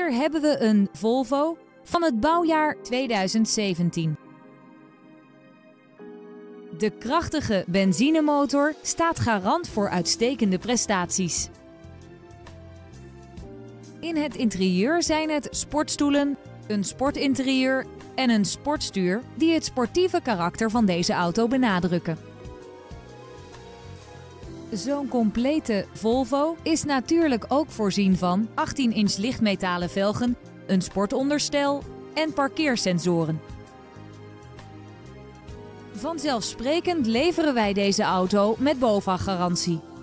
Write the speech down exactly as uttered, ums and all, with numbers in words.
Hier hebben we een Volvo van het bouwjaar tweeduizend zeventien. De krachtige benzinemotor staat garant voor uitstekende prestaties. In het interieur zijn het sportstoelen, een sportinterieur en een sportstuur die het sportieve karakter van deze auto benadrukken. Zo'n complete Volvo is natuurlijk ook voorzien van achttien inch lichtmetalen velgen, een sportonderstel en parkeersensoren. Vanzelfsprekend leveren wij deze auto met BOVAG-garantie.